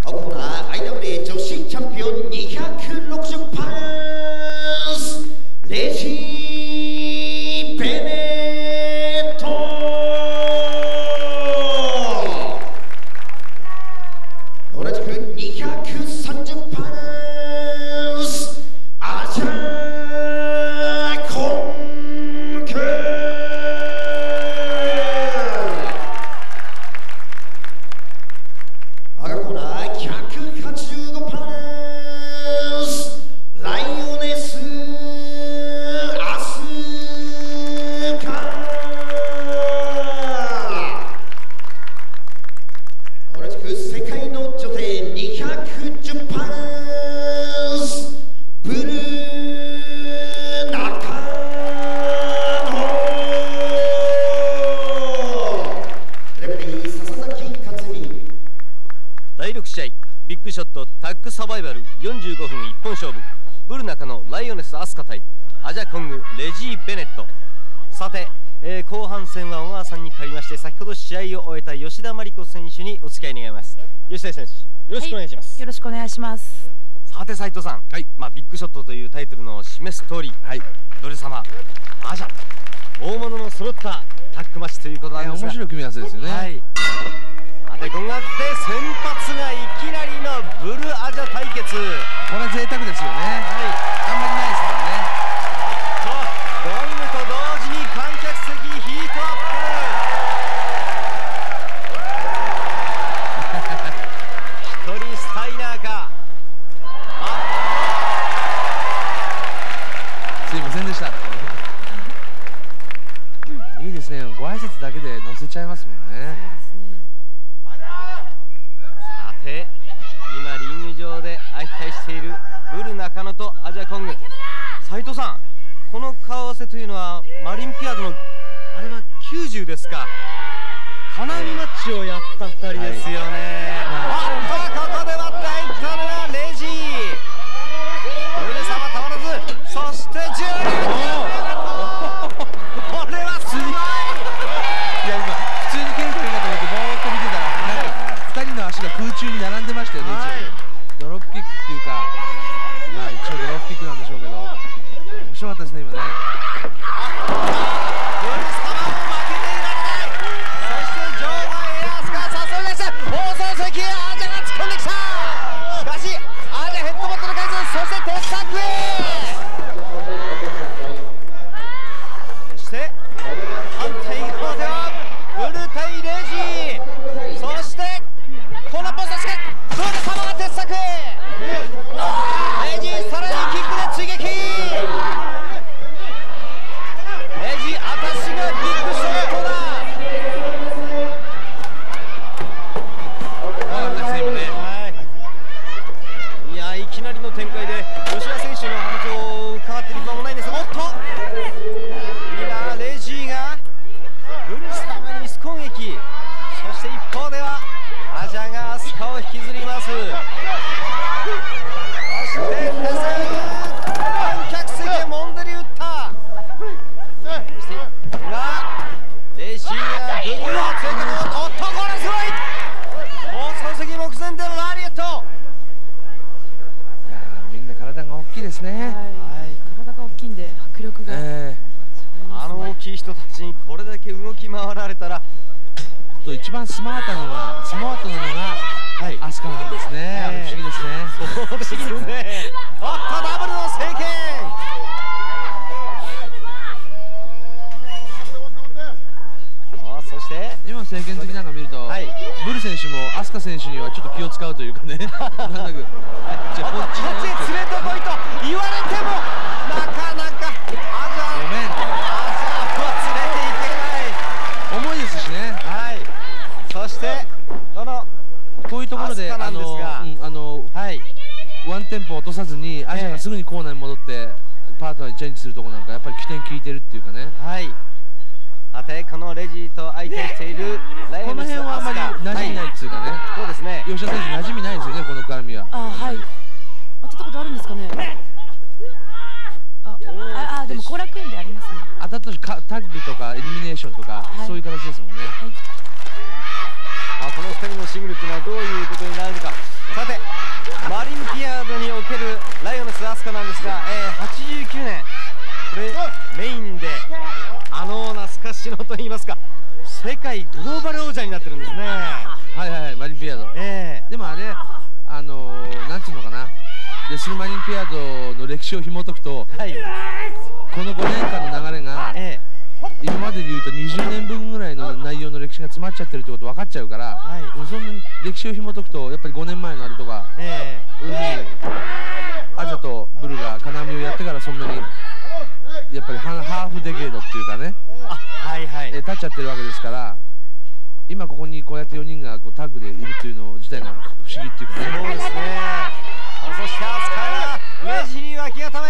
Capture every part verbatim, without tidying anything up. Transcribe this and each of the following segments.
コーナー アイダブリュー 女子チャンピオンにひゃくろくじゅうパウンズレジー・ベネット。同じくにひゃくさんじゅうパウンズアジャコンク。赤コーナーひゃくはちじゅうごパウンズライオネスアスカ。同じく世界の女帝にひゃくじゅうパウンズブルーナカノ。レフェリー笹崎克美。 だいろく試合ビッグショットタッグサバイバルよんじゅうごふん一本勝負、ブル中のライオネスアスカ対アジャコングレジー・ベネット。さて、えー、後半戦は小川さんに代わりまして、先ほど試合を終えた吉田麻里子選手にお付き合い願います。吉田選手、よろしくお願いします。 はい、よろしくお願いします。 さて斉藤さん、はい、まあビッグショットというタイトルの示す通り、はい、ドル様アジャ大物の揃ったタッグマッチということなんですが、 面白い組み合わせですよね。はい、 でごがつで先発がいきなりのブルアジャ対決。 これは贅沢ですよね。はい、あんまりないですもんね。 ゴングと同時に観客席ヒートアップ。一人スタイナーか。 すいませんでした。いいですね、ご挨拶だけで乗せちゃいますもんね。 さて今リング上で相対しているブル中野とアジャコング。斉藤さん、この顔合わせというのはマリンピアードのあれはきゅうじゅうですか、花見マッチをやったふたりですよね。あっとここで割って入ったのはレジー。ブル様たまらず、そしてじゅうにこれはすごい。 いや今普通に蹴る蹴りかと思ってぼーっと見てたら、なんかふたりの足が空中に並んでましたよね。はい、ドロップキックっていうか、まあ一応ドロップキックなんでしょうけど、面白かったですね今ね。 ブル様も負けていられない。そして場外エアスが誘い出して放送席へアジャが突っ込んできた。しかしアジャヘッドボットの回数、そして鉄柵へ。そして反対側ではブル対レジー、そしてコーナーポストしかブル様が鉄柵へ。レジーさらにキックで追撃。レジ、私がビッグショットだ。いや、いきなりの展開で吉田選手の話を伺っている場もないんですが、おっと今レジーがブル様にス攻撃、そして一方ではアジャがスカを引きずります。そして観客席へモンデリ打った。そしてがレジーがブルーを追加の、おっとこれすごい放送席目前でのラリエット。 いやみんな体が大きいですね。はい、 体が大きいんで迫力が、えー、あの大きい人たちにこれだけ動き回られたら、 と一番スマートなのがスマートなのがアスカなんですね。不思議ですね。 そうですね。おっとダブルの成形。そして今の政権的なんか見ると、はい、ブル選手もアスカ選手にはちょっと気を使うというかね。なんだかじゃあこっちへ連れてこいと言われてもなかなかアジャごめんとアジャを連れていけない。 重いですしね。 はい。そしてこのこういうところであの、うん、あの、はい、ワンテンポ落とさずにアジャがすぐにコーナーに戻ってパートナーにチェンジするところなんかやっぱり起点効いてるっていうかね。 はい。さてこのレジと相手しているライオネスアスカ、この辺はあまり馴染みないっていうかね。 そうですね。 吉田選手馴染みないですよね、この絡みは。 あ、はい。当たったことあるんですかね。あ、あ、でも後楽園でありますね。 当たったしタッグとかエリミネーションとか、はい、そういう形ですもんね。はい、 あ、このふたりのシングルっていうのはどういうことになるのか。さなんですが、えー、はちじゅうきゅうねんこれメインであの懐かしのといいますか世界グローバル王者になってるんですね。 はいはいはい、マリンピアード、 えー、 でもあれあのー、なんていうのかな、レスルマリンピアードの歴史を紐解くと、 はい、 このごねんかんの流れが、えー、今まででいうとにじゅうねんぶんぐらいの内容の歴史が詰まっちゃってるってこと分かっちゃうから、はい、そんなに歴史を紐解くとやっぱりごねんまえのあれとか、えー、要するにアジャとブルが金網をやってからそんなにやっぱりハーフデケードっていうかね、あ、はいはい、えー、経っちゃってるわけですから、今ここにこうやってよにんがこうタッグでいるっていうの自体が不思議っていうかね。 そうですね。そしてアスカがレジに脇固め、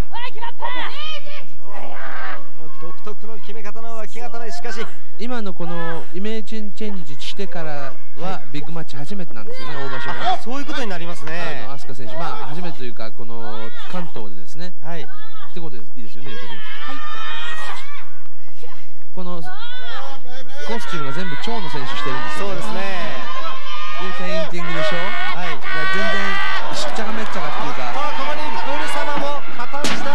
独特の決め方の脇固め。しかし今のこのイメージチェンジしてからはビッグマッチ初めてなんですよね、大場所が。 そういうことになりますね。 あのアスカ選手、まあ初めてというかこの関東でですね、はい、ってことでいいですよね、吉田選手。はい、このコスチュームが全部蝶の選手してるんですよね。そうですね。でペインティングでしょ。はい。全然しっちゃかめっちゃかっていうか。 あ、ここにブル様も加担した。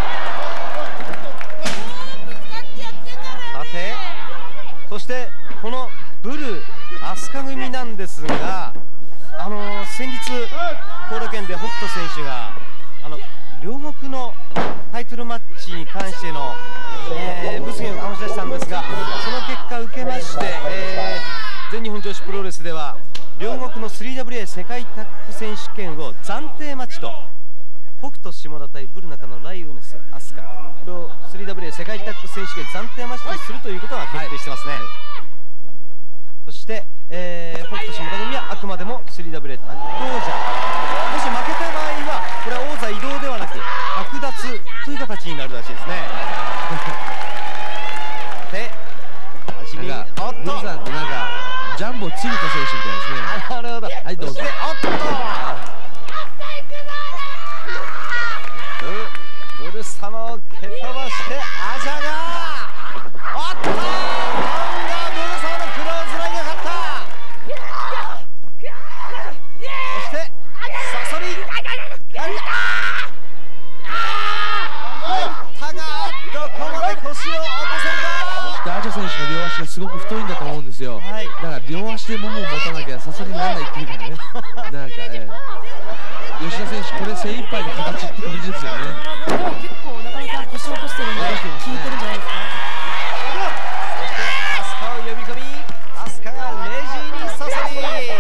さて、そしてこのブルアスカ組なんですが、あのー、先日後楽園で北斗選手があの両国のタイトルマッチに関しての、えー、物議を醸し出したんですが、その結果受けまして、えー、全日本女子プロレスでは両国の スリーダブリューエー 世界タッグ選手権を暫定マッチと、北斗下田対ブル中のライオネスアスカを スリーダブリューエー 世界タッグ選手権暫定マッチとするということが決定してますね。はい、そして、えー、北斗下田組はあくまでも スリーダブリューエー タッグ王者、もし負けた場合はこれは王座移動ではなく剥奪という形になるらしいですね。で、足になんかブルさんってなんかジャンボ鶴田選手みたいですね。 なるほど。はい、どうぞ。そしておっとブル様を蹴飛ばしてアジャがおっと、今度はブル様のクローズラインが勝った。そしてサソリたがどこまで腰を落とせるか。 アジャ選手の両足がすごく太いんだと思うんですよ。はい、だから両足でももを持たなきゃサソリにならないっていうかね。なんか、ええ、吉田選手これ精一杯の形って感じですよね。 でも結構中野さん腰を落としてるんで効いてるんじゃないですか。 そしてアスカを呼び込み、アスカがレジにサソリ。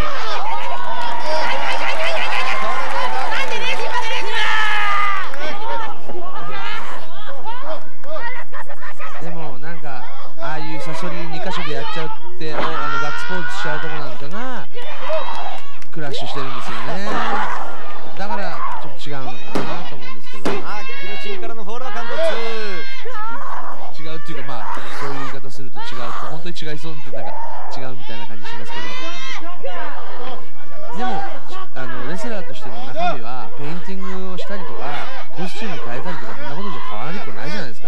でもなんかああいうサソリにかしょでやっちゃうってあのガッツポーズしちゃうとこなんかがクラッシュしてるんですよね。だからちょっと違うのかなと思うんですけど。 あ、ギロチンからのフォールアカウントツー。 違うっていうか、まあそういう言い方すると違うと本当に違いそうってなんか違うみたいな感じしますけど、でもあのレスラーとしての中身はペインティングをしたりとかコスチューム変えたりとかそんなことじゃ変わりっこないじゃないですか。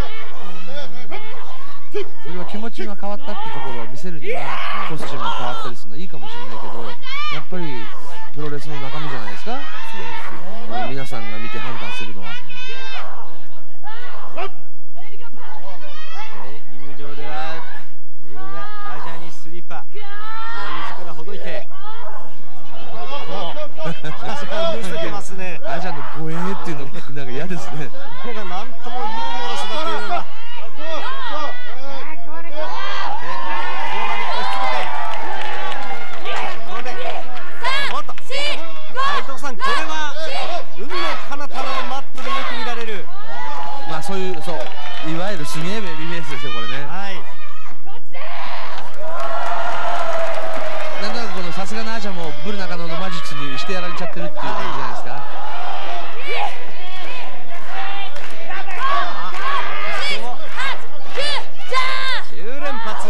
それは気持ちが変わったってところを見せるにはコスチュームが変わったりするのはいいかもしれないけど、やっぱりプロレスの中身じゃないですか。そうですね、皆さんが見て判断するのは。 リング上ではブルがアジャにスリッパ自らほどいてアジャを見せてますね。 アジャの護衛っていうのがなんか嫌ですね。 これが何とも言うものすだというのがこれは海の彼方のマットでよく見られる、 まあそういうそういわゆるすげえベビーフェイスですよこれね。はい、なんとなくこのさすがのアジャもブル中野の魔術にしてやられちゃってるっていう感じじゃないですか。じゅう連発。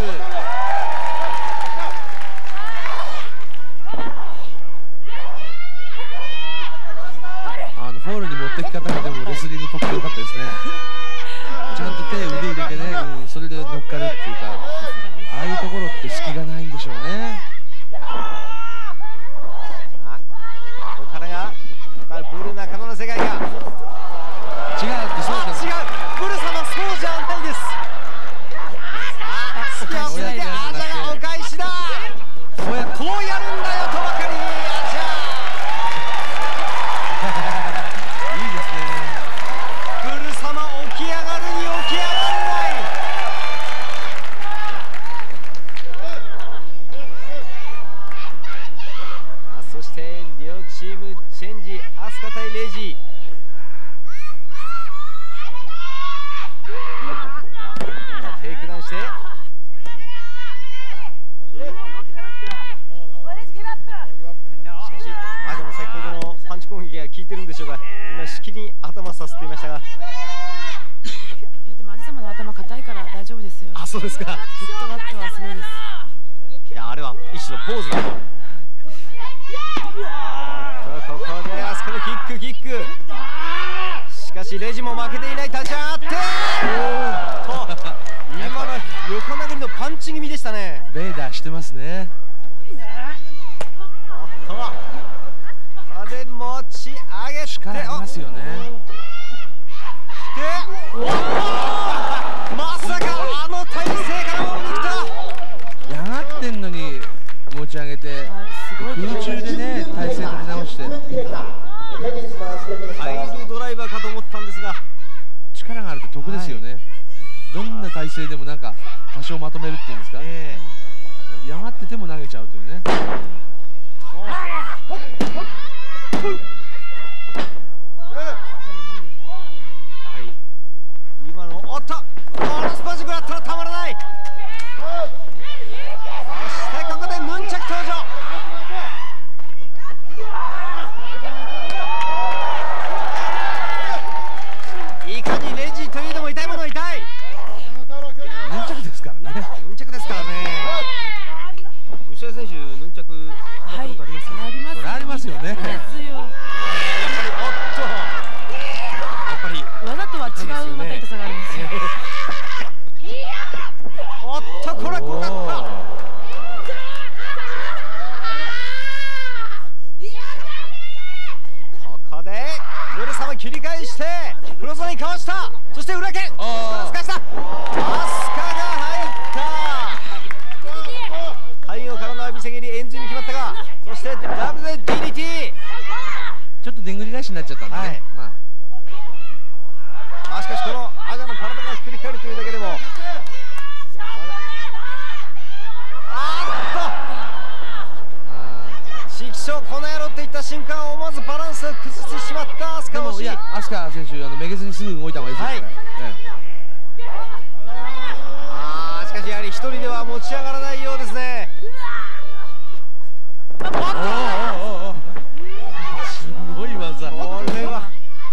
フォールに持ってき方がでもレスリングっぽくてよかったですね。ちゃんと手腕入れてね、うん、それで乗っかるっていうか、ああいうところって隙がないんでしょうね。 あ、ここからがまたブル中野の世界がして両チームチェンジ、アスカ対レジ。テイクダウンして、しかしアジャの先ほどのパンチ攻撃が効いてるんでしょうか。今しきりに頭させていましたが。 いやでもアジ様の頭硬いから大丈夫ですよ。 あ、そうですか。 ヘッドバットはすごいです。 いや、あれは一種のポーズだと。ここでアスカのキックキック。しかしレジも負けていない。立ち上がって今の横殴りのパンチ気味でしたね。 レーダーしてますね。 おっと風持ち上げて、 力ありますよね。 でまさかあの体勢からも肉とやがってんのに持ち上げて空中でね体勢取り直してハイルドライバーかと思ったんですが、 力があると得ですよね、はい、どんな体勢でもなんか多少まとめるっていうんですか、えー、やがってても投げちゃうというね。今のおっとこのスパジグラットはたまらない。そしてここでヌンチャク登場。いかにレジというのも痛いものは痛い。ヌンチャクですからね。ヌンチャクですからね。吉田選手ヌンチャクやったことあります？ あります。 それありますよね。 ですよ。わざとは違うまた痛さがありますよ。 おっとこれこうなった。ここでブル様切り返してフロザにかわした。そして裏剣スカした。アスカが入った。背後からの浴びせ蹴りエンジンに決まったが、そしてダブルで ディーディーティー。 ちょっとでんぐり返しになっちゃったんでね、はい、まああ、しかしこのアジャの体がひっくり返るというだけでも、あっと色相この野郎って言った瞬間思わずバランスを崩してしまったアスカ。でもいやアスカ選手あのめげずにすぐ動いた方がいいですよ、はい、ね、あしかしやはり一人では持ち上がらないようですね。おっとすごい技。これは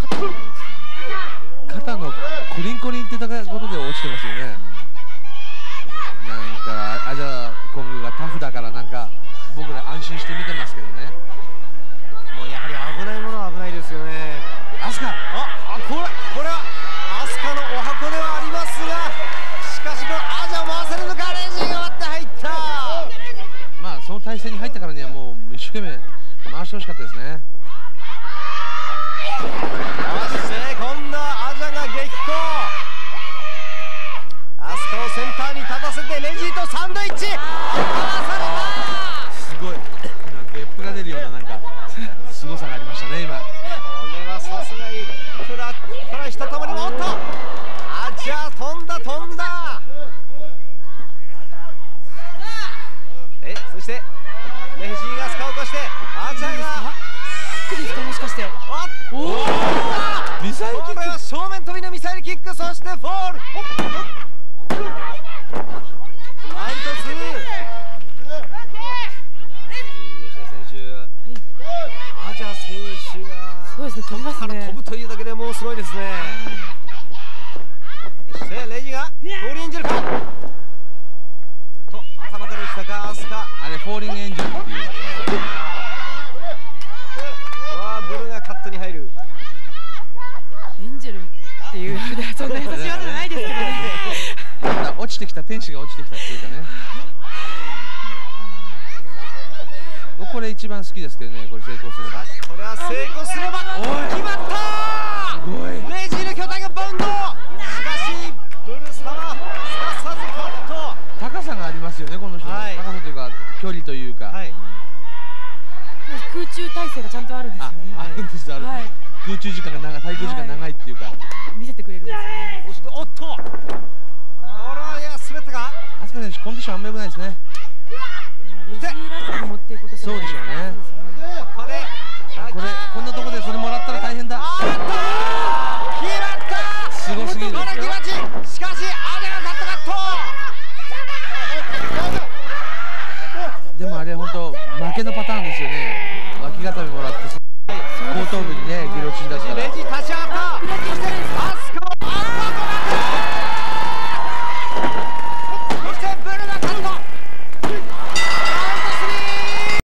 肩のコリンコリンってたことで落ちてますよね。なんかアジャコングがタフだからなんか僕ら安心して見てますけどね。もうやはり危ないものは危ないですよね。アスカ、ああこれこれはアスカのお箱ではありますが、しかしこのアジャを回せるのか。レジが割って入った。まあその体勢に入ったからにはもう一生懸命回してほしかったですね。そして今度はアジャが激高。アスカをセンターに立たせてレジーとサンドイッチかわされた。すごいゲップが出るようななんかすごさがありましたね今。これはさすがにフラッからひとたまりも。おっとアジャ飛んだ飛んだ。えそしてレジーがアスカを起こしてアジャがですかもしかして。おおミサイルキック。これは正面飛びのミサイルキック。そしてフォール。ワンとツー。吉田選手、はい、アジャ選手がすごいですね。飛びますね。 飛ぶというだけでもうすごいですね。そしてレジがフォーリンエンジェルかと頭から落ちたかアスカ。あれフォーリンエンジェルっていうブルがカットに入る。 エンジェルっていうそんな優しい技じゃないですけどね。 落ちてきた天使が落ちてきたっていうかね。僕これ一番好きですけどね。これ成功すれば。これは成功すれば決まったー。すごい。レジーの巨体がバウンド。しかしブル様すかさずカット。高さがありますよねこの人、はい、高さというか距離というか、はい、 空中体勢がちゃんとあるんですよね。 あるんです、ある、はい、空中時間が長い、滞空時間長いっていうか、はい、 見せてくれるんですよね。 そしておっとこれはいや滑ったか。アスカ選手コンディションあんま良くないですね。 レジーラストに持っていくことじゃないですか。 そうでしょうね。 けのパターンですよね。脇固めもらって後頭部にねギロチン出したら。 レジ立ち上がった。